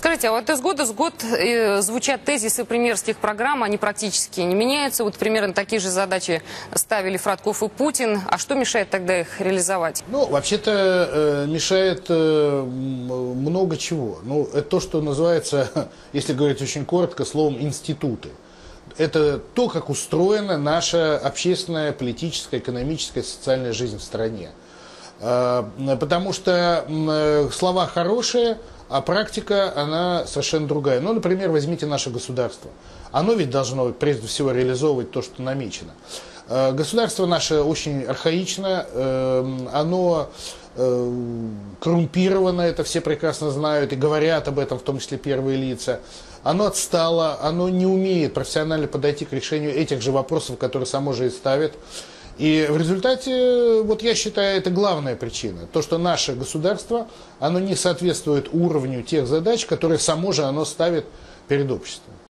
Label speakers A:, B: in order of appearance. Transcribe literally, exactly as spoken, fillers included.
A: Скажите, а вот из года в год э, звучат тезисы премьерских программ, они практически не меняются. Вот примерно такие же задачи ставили Фродков и Путин. А что мешает тогда их реализовать?
B: Ну, вообще-то э, мешает э, много чего. Ну, это то, что называется, если говорить очень коротко, словом «институты». Это то, как устроена наша общественная, политическая, экономическая, социальная жизнь в стране. Э, потому что э, слова хорошие, а практика, она совершенно другая. Ну, например, возьмите наше государство. Оно ведь должно, прежде всего, реализовывать то, что намечено. Э, государство наше очень архаично, э, оно э, коррумпировано, это все прекрасно знают и говорят об этом, в том числе первые лица. Оно отстало, оно не умеет профессионально подойти к решению этих же вопросов, которые само же и ставит. И в результате, вот я считаю, это главная причина. То, что наше государство, оно не соответствует уровню тех задач, которые само же оно ставит перед обществом.